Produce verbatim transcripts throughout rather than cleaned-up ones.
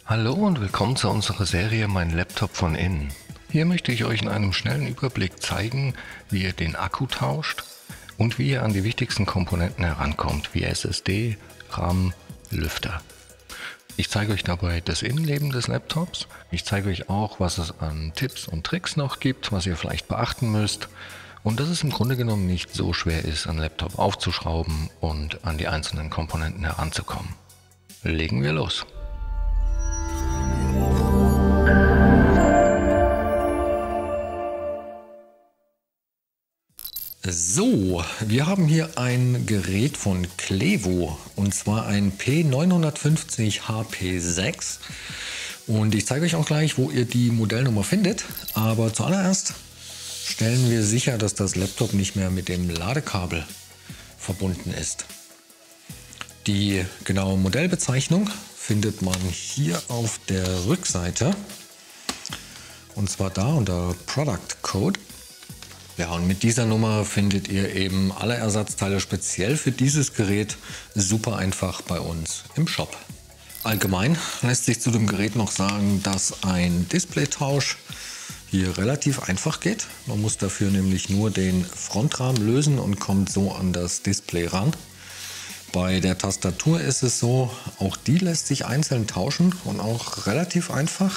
Hallo und willkommen zu unserer Serie Mein Laptop von innen. Hier möchte ich euch in einem schnellen Überblick zeigen, wie ihr den Akku tauscht und wie ihr an die wichtigsten Komponenten herankommt, wie S S D, RAM, Lüfter. Ich zeige euch dabei das Innenleben des Laptops. Ich zeige euch auch, was es an Tipps und Tricks noch gibt, was ihr vielleicht beachten müsst. Und dass es im Grunde genommen nicht so schwer ist, einen Laptop aufzuschrauben und an die einzelnen Komponenten heranzukommen. Legen wir los! So, wir haben hier ein Gerät von Clevo und zwar ein P neunhundertfünfzig H P sechs und ich zeige euch auch gleich, wo ihr die Modellnummer findet, aber zuallererst stellen wir sicher, dass das Laptop nicht mehr mit dem Ladekabel verbunden ist. Die genaue Modellbezeichnung findet man hier auf der Rückseite und zwar da unter Product Code. Ja, und mit dieser Nummer findet ihr eben alle Ersatzteile speziell für dieses Gerät super einfach bei uns im Shop. Allgemein lässt sich zu dem Gerät noch sagen, dass ein Displaytausch hier relativ einfach geht. Man muss dafür nämlich nur den Frontrahmen lösen und kommt so an das Display ran. Bei der Tastatur ist es so, auch die lässt sich einzeln tauschen und auch relativ einfach.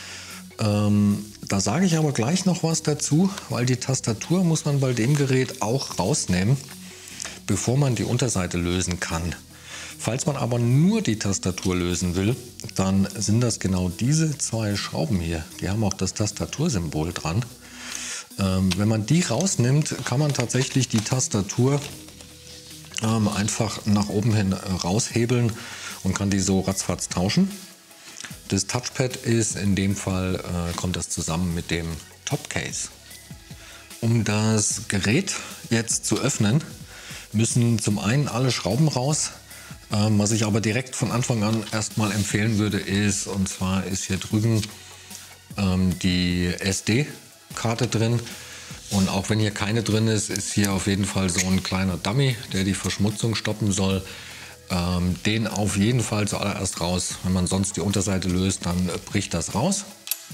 Ähm, da sage ich aber gleich noch was dazu, weil die Tastatur muss man bei dem Gerät auch rausnehmen, bevor man die Unterseite lösen kann. Falls man aber nur die Tastatur lösen will, dann sind das genau diese zwei Schrauben hier. Die haben auch das Tastatursymbol dran. Ähm, wenn man die rausnimmt, kann man tatsächlich die Tastatur ähm, einfach nach oben hin raushebeln und kann die so ratzfatz tauschen. Das Touchpad ist in dem Fall, äh, kommt das zusammen mit dem Topcase. Um das Gerät jetzt zu öffnen, müssen zum einen alle Schrauben raus. Ähm, was ich aber direkt von Anfang an erstmal empfehlen würde, ist, und zwar ist hier drüben ähm, die S D-Karte drin. Und auch wenn hier keine drin ist, ist hier auf jeden Fall so ein kleiner Dummy, der die Verschmutzung stoppen soll. Ähm, den auf jeden Fall zuallererst raus. Wenn man sonst die Unterseite löst, dann äh, bricht das raus.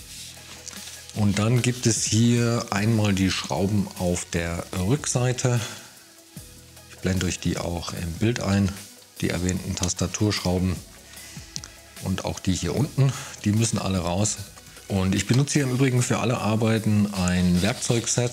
Und dann gibt es hier einmal die Schrauben auf der Rückseite. Ich blende euch die auch im Bild ein, die erwähnten Tastaturschrauben. Und auch die hier unten, die müssen alle raus. Und ich benutze hier im Übrigen für alle Arbeiten ein Werkzeugset.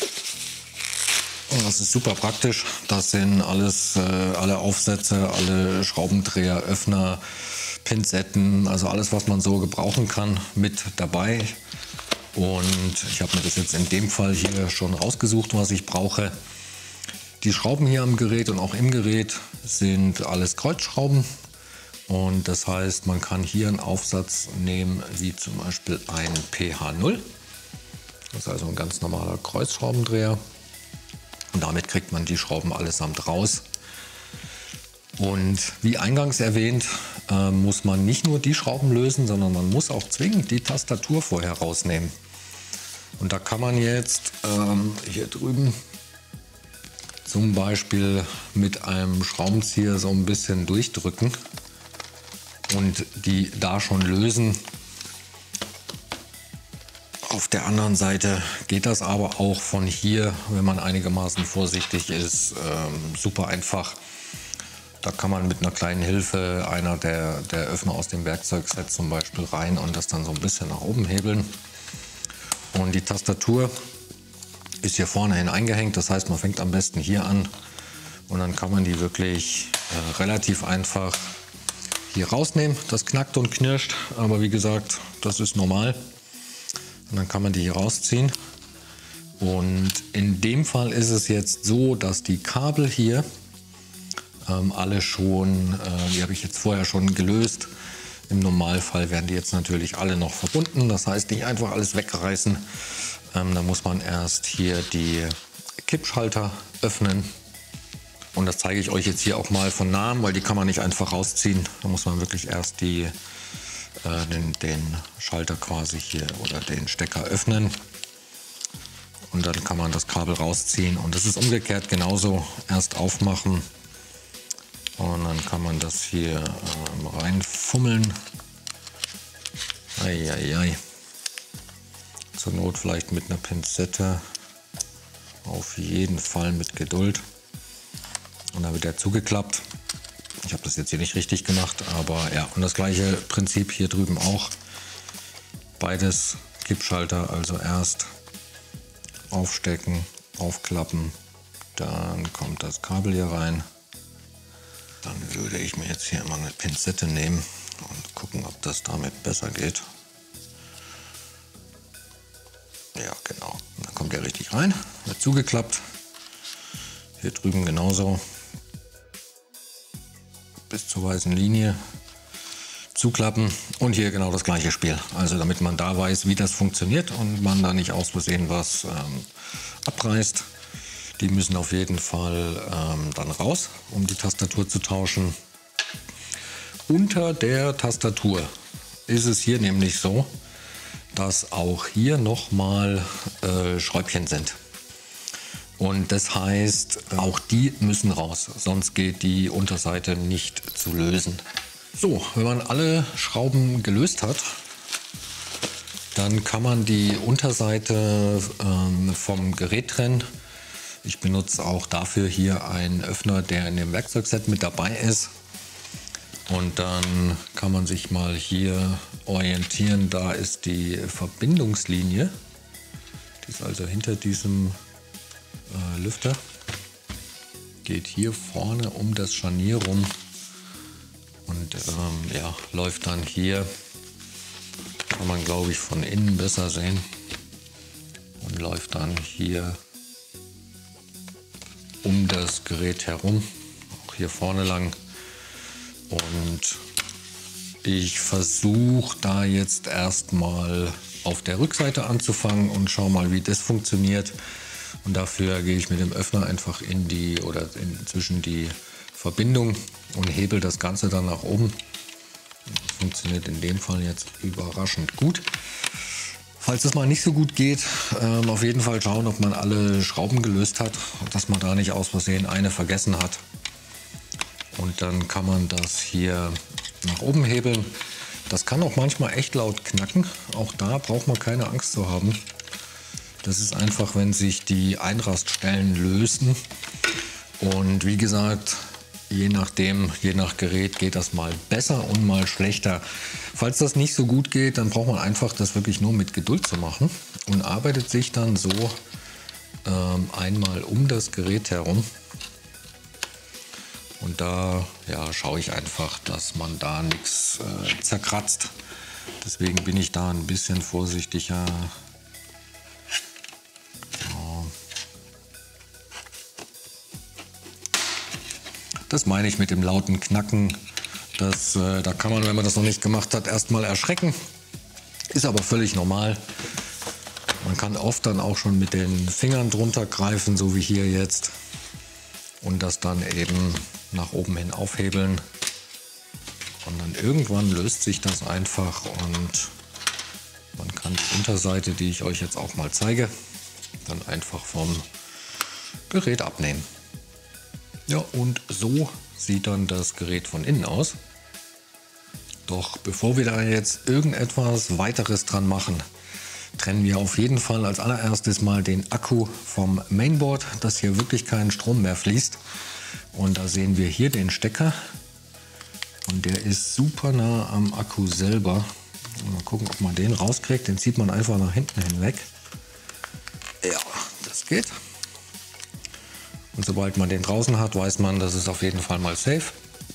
Und das ist super praktisch. Das sind alles, äh, alle Aufsätze, alle Schraubendreher, Öffner, Pinzetten, also alles, was man so gebrauchen kann, mit dabei. Und ich habe mir das jetzt in dem Fall hier schon rausgesucht, was ich brauche. Die Schrauben hier am Gerät und auch im Gerät sind alles Kreuzschrauben. Und das heißt, man kann hier einen Aufsatz nehmen, wie zum Beispiel ein P H null. Das ist also ein ganz normaler Kreuzschraubendreher. Und damit kriegt man die Schrauben allesamt raus. Und wie eingangs erwähnt, äh, muss man nicht nur die Schrauben lösen, sondern man muss auch zwingend die Tastatur vorher rausnehmen. Und da kann man jetzt ähm, hier drüben zum Beispiel mit einem Schraubenzieher so ein bisschen durchdrücken und die da schon lösen. Auf der anderen Seite geht das aber auch von hier, wenn man einigermaßen vorsichtig ist, ähm, super einfach. Da kann man mit einer kleinen Hilfe einer der, der Öffner aus dem Werkzeugset zum Beispiel rein und das dann so ein bisschen nach oben hebeln. Und die Tastatur ist hier vorne hin eingehängt, das heißt, man fängt am besten hier an und dann kann man die wirklich äh, relativ einfach hier rausnehmen. Das knackt und knirscht, aber wie gesagt, das ist normal. Und dann kann man die hier rausziehen. Und in dem Fall ist es jetzt so, dass die Kabel hier ähm, alle schon, äh, die habe ich jetzt vorher schon gelöst. Im Normalfall werden die jetzt natürlich alle noch verbunden. Das heißt, nicht einfach alles wegreißen. Ähm, da muss man erst hier die Kippschalter öffnen. Und das zeige ich euch jetzt hier auch mal von nahem, weil die kann man nicht einfach rausziehen. Da muss man wirklich erst die Den, den Schalter quasi hier oder den Stecker öffnen und dann kann man das Kabel rausziehen und das ist umgekehrt genauso, erst aufmachen und dann kann man das hier ähm, reinfummeln Eieiei. Zur Not vielleicht mit einer Pinzette. Auf jeden Fall mit Geduld. Und dann wird er zugeklappt. Ich habe das jetzt hier nicht richtig gemacht, aber ja. Und das gleiche Prinzip hier drüben auch. Beides Kippschalter, also erst aufstecken, aufklappen. Dann kommt das Kabel hier rein. Dann würde ich mir jetzt hier mal eine Pinzette nehmen und gucken, ob das damit besser geht. Ja, genau. Und dann kommt er richtig rein, wird zugeklappt. Hier drüben genauso. Bis zur weißen Linie zuklappen und hier genau das gleiche Spiel. Also damit man da weiß, wie das funktioniert und man da nicht aus Versehen was ähm, abreißt. Die müssen auf jeden Fall ähm, dann raus, um die Tastatur zu tauschen. Unter der Tastatur ist es hier nämlich so, dass auch hier nochmal äh, Schräubchen sind. Und das heißt, auch die müssen raus, sonst geht die Unterseite nicht zu lösen. So, wenn man alle Schrauben gelöst hat, dann kann man die Unterseite ähm, vom Gerät trennen. Ich benutze auch dafür hier einen Öffner, der in dem Werkzeugset mit dabei ist. Und dann kann man sich mal hier orientieren. Da ist die Verbindungslinie. Die ist also hinter diesem äh, Lüfter. Geht hier vorne um das Scharnier rum. Und ähm, ja, läuft dann hier. Kann man, glaube ich, von innen besser sehen. Und läuft dann hier um das Gerät herum. Auch hier vorne lang. Und ich versuche da jetzt erstmal auf der Rückseite anzufangen und schau mal, wie das funktioniert. Und dafür gehe ich mit dem Öffner einfach in die oder in, zwischen die Verbindung und hebel das Ganze dann nach oben. Das funktioniert in dem Fall jetzt überraschend gut. Falls es mal nicht so gut geht, ähm, auf jeden Fall schauen, ob man alle Schrauben gelöst hat, dass man da nicht aus Versehen eine vergessen hat. Und dann kann man das hier nach oben hebeln. Das kann auch manchmal echt laut knacken. Auch da braucht man keine Angst zu haben. Das ist einfach, wenn sich die Einraststellen lösen. Und wie gesagt, je nachdem, je nach Gerät geht das mal besser und mal schlechter. Falls das nicht so gut geht, dann braucht man einfach das wirklich nur mit Geduld zu machen und arbeitet sich dann so ähm, einmal um das Gerät herum. Und da ja, schaue ich einfach, dass man da nichts äh, zerkratzt. Deswegen bin ich da ein bisschen vorsichtiger. Genau. Das meine ich mit dem lauten Knacken. Das, äh, da kann man, wenn man das noch nicht gemacht hat, erstmal erschrecken. Ist aber völlig normal. Man kann oft dann auch schon mit den Fingern drunter greifen, so wie hier jetzt. Und das dann eben nach oben hin aufhebeln. Und dann irgendwann löst sich das einfach und man kann die Unterseite, die ich euch jetzt auch mal zeige, dann einfach vom Gerät abnehmen. Ja, und so sieht dann das Gerät von innen aus. Doch bevor wir da jetzt irgendetwas weiteres dran machen, trennen wir auf jeden Fall als allererstes mal den Akku vom Mainboard, dass hier wirklich kein Strom mehr fließt. Und da sehen wir hier den Stecker und der ist super nah am Akku selber. Mal gucken, ob man den rauskriegt. Den zieht man einfach nach hinten hinweg. Ja, das geht. Und sobald man den draußen hat, weiß man, das ist auf jeden Fall mal safe.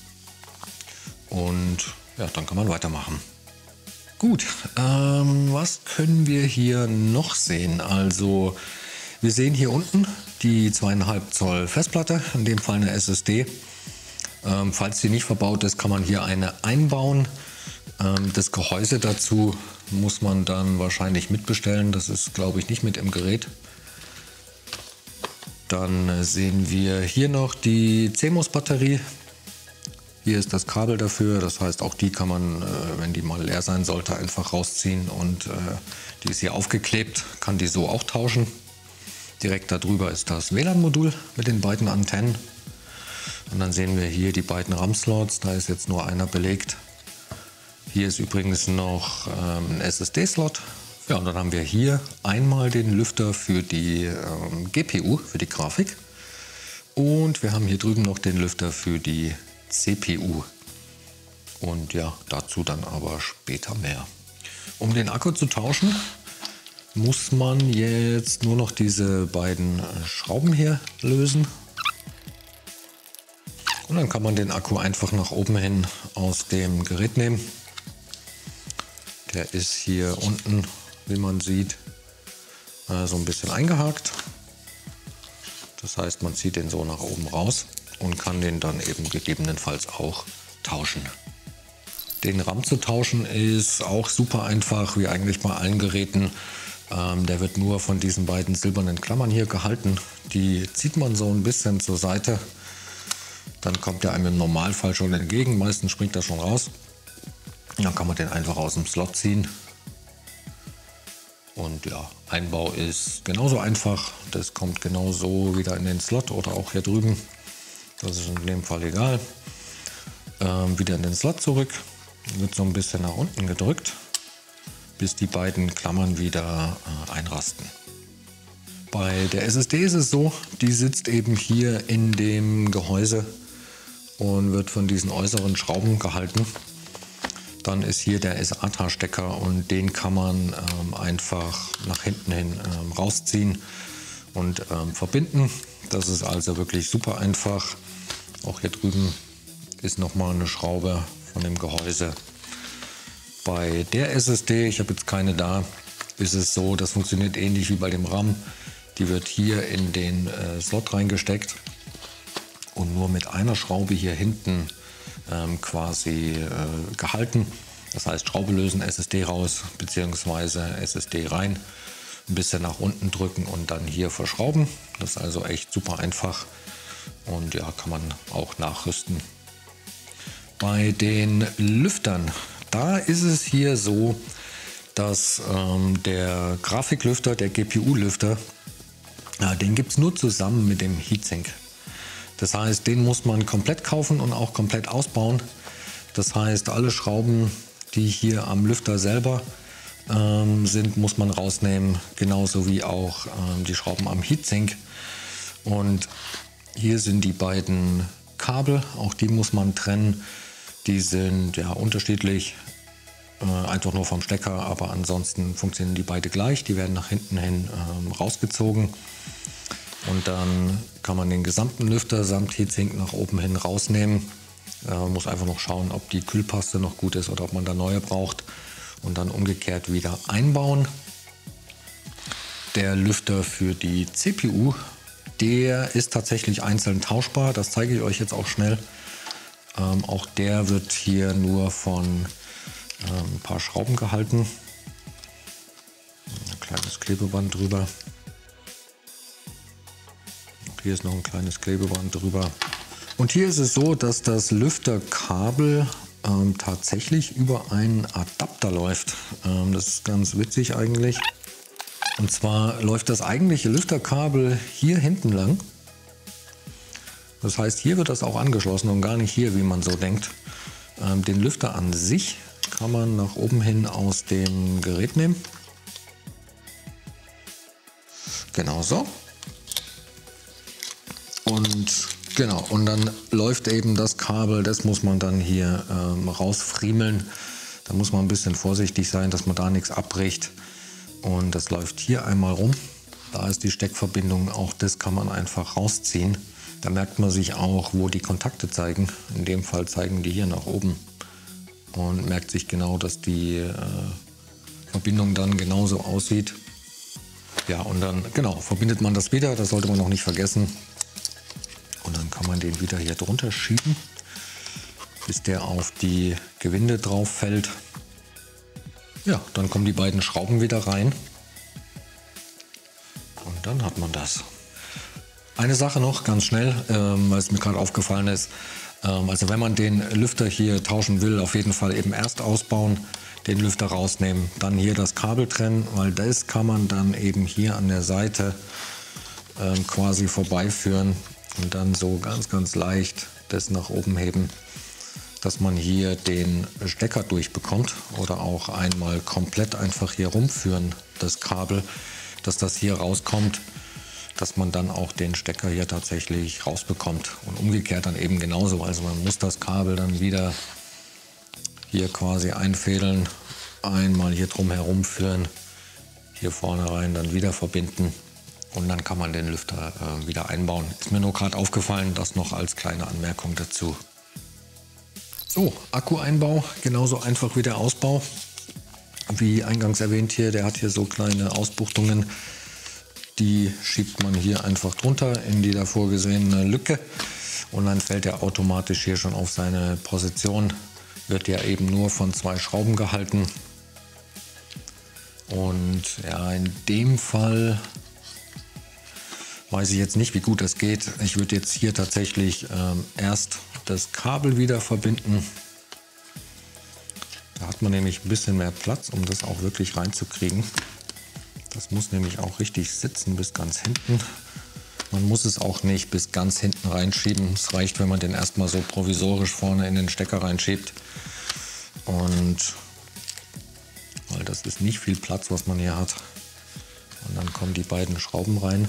Und ja, dann kann man weitermachen. Gut, ähm, was können wir hier noch sehen? Also wir sehen hier unten die zwei Komma fünf Zoll Festplatte, in dem Fall eine S S D. Ähm, falls die nicht verbaut ist, kann man hier eine einbauen. Ähm, das Gehäuse dazu muss man dann wahrscheinlich mitbestellen. Das ist, glaube ich, nicht mit im Gerät. Dann äh, sehen wir hier noch die C M O S-Batterie. Hier ist das Kabel dafür, das heißt auch die kann man, äh, wenn die mal leer sein sollte, einfach rausziehen und äh, die ist hier aufgeklebt, kann die so auch tauschen. Direkt darüber ist das W L A N-Modul mit den beiden Antennen. Und dann sehen wir hier die beiden RAM-Slots, da ist jetzt nur einer belegt. Hier ist übrigens noch ähm, ein S S D-Slot. Ja, und dann haben wir hier einmal den Lüfter für die ähm, G P U, für die Grafik. Und wir haben hier drüben noch den Lüfter für die C P U. Und ja, dazu dann aber später mehr. Um den Akku zu tauschen, muss man jetzt nur noch diese beiden Schrauben hier lösen. Und dann kann man den Akku einfach nach oben hin aus dem Gerät nehmen. Der ist hier unten, wie man sieht, so ein bisschen eingehakt. Das heißt, man zieht den so nach oben raus und kann den dann eben gegebenenfalls auch tauschen. Den RAM zu tauschen ist auch super einfach, wie eigentlich bei allen Geräten. Ähm, der wird nur von diesen beiden silbernen Klammern hier gehalten. Die zieht man so ein bisschen zur Seite. Dann kommt der einem im Normalfall schon entgegen. Meistens springt er schon raus. Dann kann man den einfach aus dem Slot ziehen. Und ja, Einbau ist genauso einfach. Das kommt genauso wieder in den Slot oder auch hier drüben. Das ist in dem Fall egal. Ähm, wieder in den Slot zurück. Wird so ein bisschen nach unten gedrückt, bis die beiden Klammern wieder äh, einrasten. Bei der S S D ist es so, die sitzt eben hier in dem Gehäuse und wird von diesen äußeren Schrauben gehalten. Dann ist hier der S A T A-Stecker und den kann man ähm, einfach nach hinten hin ähm, rausziehen und ähm, verbinden. Das ist also wirklich super einfach. Auch hier drüben ist nochmal eine Schraube von dem Gehäuse. Bei der S S D, ich habe jetzt keine da, ist es so, das funktioniert ähnlich wie bei dem RAM. Die wird hier in den äh, Slot reingesteckt und nur mit einer Schraube hier hinten ähm, quasi äh, gehalten. Das heißt, Schraube lösen, S S D raus bzw. S S D rein, ein bisschen nach unten drücken und dann hier verschrauben. Das ist also echt super einfach und ja, kann man auch nachrüsten. Bei den Lüftern, da ist es hier so, dass ähm, der Grafiklüfter, der G P U-Lüfter, ja, den gibt es nur zusammen mit dem Heatsink. Das heißt, den muss man komplett kaufen und auch komplett ausbauen. Das heißt, alle Schrauben, die hier am Lüfter selber ähm, sind, muss man rausnehmen, genauso wie auch ähm, die Schrauben am Heatsink. Und hier sind die beiden Kabel, auch die muss man trennen. Die sind ja unterschiedlich, äh, einfach nur vom Stecker, aber ansonsten funktionieren die beide gleich. Die werden nach hinten hin ähm, rausgezogen und dann kann man den gesamten Lüfter samt Heatsink nach oben hin rausnehmen. Äh, muss einfach noch schauen, ob die Kühlpaste noch gut ist oder ob man da neue braucht und dann umgekehrt wieder einbauen. Der Lüfter für die C P U, der ist tatsächlich einzeln tauschbar. Das zeige ich euch jetzt auch schnell. Ähm, auch der wird hier nur von ähm, ein paar Schrauben gehalten. Ein kleines Klebeband drüber. Auch hier ist noch ein kleines Klebeband drüber. Und hier ist es so, dass das Lüfterkabel ähm, tatsächlich über einen Adapter läuft. Ähm, das ist ganz witzig eigentlich. Und zwar läuft das eigentliche Lüfterkabel hier hinten lang. Das heißt, hier wird das auch angeschlossen und gar nicht hier, wie man so denkt. Ähm, den Lüfter an sich kann man nach oben hin aus dem Gerät nehmen. Genau so. Und genau, und dann läuft eben das Kabel, das muss man dann hier ähm, rausfriemeln. Da muss man ein bisschen vorsichtig sein, dass man da nichts abbricht. Und das läuft hier einmal rum. Da ist die Steckverbindung, auch das kann man einfach rausziehen. Da merkt man sich auch, wo die Kontakte zeigen. In dem Fall zeigen die hier nach oben. Und merkt sich genau, dass die äh, Verbindung dann genauso aussieht. Ja, und dann genau verbindet man das wieder. Das sollte man noch nicht vergessen. Und dann kann man den wieder hier drunter schieben, bis der auf die Gewinde drauf fällt. Ja, dann kommen die beiden Schrauben wieder rein. Und dann hat man das. Eine Sache noch, ganz schnell, ähm, weil es mir gerade aufgefallen ist. Ähm, also wenn man den Lüfter hier tauschen will, auf jeden Fall eben erst ausbauen, den Lüfter rausnehmen, dann hier das Kabel trennen, weil das kann man dann eben hier an der Seite ähm, quasi vorbeiführen und dann so ganz, ganz leicht das nach oben heben. dass man hier den Stecker durchbekommt oder auch einmal komplett einfach hier rumführen, das Kabel, dass das hier rauskommt, dass man dann auch den Stecker hier tatsächlich rausbekommt und umgekehrt dann eben genauso. Also man muss das Kabel dann wieder hier quasi einfädeln, einmal hier drum herum führen, hier vorne rein dann wieder verbinden und dann kann man den Lüfter äh, wieder einbauen. Ist mir nur gerade aufgefallen, das noch als kleine Anmerkung dazu. So, Akkueinbau, genauso einfach wie der Ausbau. Wie eingangs erwähnt hier, der hat hier so kleine Ausbuchtungen. Die schiebt man hier einfach drunter in die davor gesehene Lücke und dann fällt er automatisch hier schon auf seine Position. Wird ja eben nur von zwei Schrauben gehalten. Und ja, in dem Fall weiß ich jetzt nicht, wie gut das geht. Ich würde jetzt hier tatsächlich ähm, erst das Kabel wieder verbinden. Da hat man nämlich ein bisschen mehr Platz, um das auch wirklich reinzukriegen. Das muss nämlich auch richtig sitzen bis ganz hinten. Man muss es auch nicht bis ganz hinten reinschieben. Es reicht, wenn man den erstmal so provisorisch vorne in den Stecker reinschiebt. Und weil das ist nicht viel Platz, was man hier hat. Und dann kommen die beiden Schrauben rein.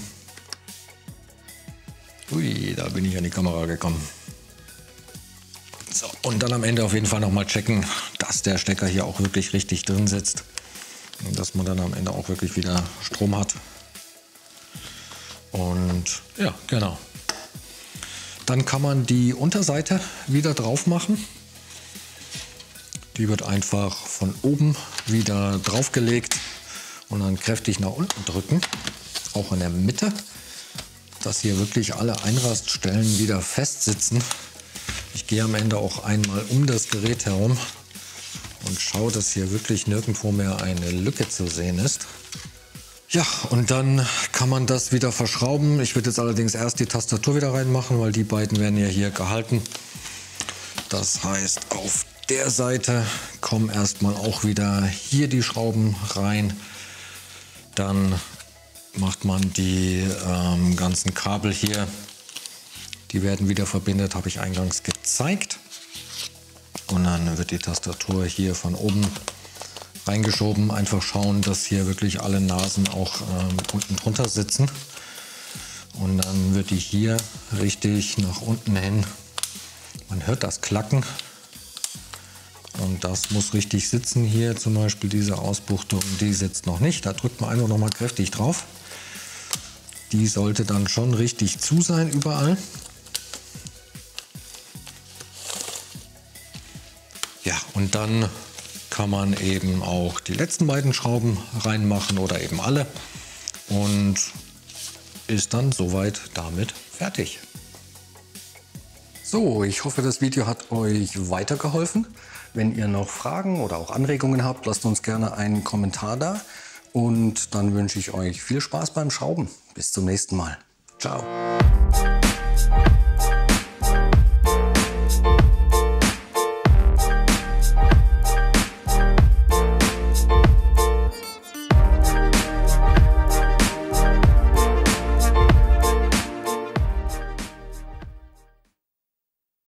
Ui, da bin ich an die Kamera gekommen. So, und dann am Ende auf jeden Fall noch mal checken, dass der Stecker hier auch wirklich richtig drin sitzt. Und dass man dann am Ende auch wirklich wieder Strom hat. Und ja, genau. Dann kann man die Unterseite wieder drauf machen. Die wird einfach von oben wieder draufgelegt und dann kräftig nach unten drücken. Auch in der Mitte, dass hier wirklich alle Einraststellen wieder fest sitzen. Ich gehe am Ende auch einmal um das Gerät herum und schaue, dass hier wirklich nirgendwo mehr eine Lücke zu sehen ist. Ja, und dann kann man das wieder verschrauben. Ich würde jetzt allerdings erst die Tastatur wieder reinmachen, weil die beiden werden ja hier gehalten. Das heißt, auf der Seite kommen erstmal auch wieder hier die Schrauben rein. Dann macht man die ähm, ganzen Kabel hier. Die werden wieder verbindet, habe ich eingangs gezeigt. Und dann wird die Tastatur hier von oben reingeschoben. Einfach schauen, dass hier wirklich alle Nasen auch ähm, unten drunter sitzen. Und dann wird die hier richtig nach unten hin. Man hört das Klacken. Und das muss richtig sitzen hier. Zum Beispiel diese Ausbuchtung, die sitzt noch nicht. Da drückt man einfach noch mal kräftig drauf. Die sollte dann schon richtig zu sein überall. Ja, und dann kann man eben auch die letzten beiden Schrauben reinmachen oder eben alle. Und ist dann soweit damit fertig. So, ich hoffe, das Video hat euch weitergeholfen. Wenn ihr noch Fragen oder auch Anregungen habt, lasst uns gerne einen Kommentar da. Und dann wünsche ich euch viel Spaß beim Schrauben. Bis zum nächsten Mal. Ciao.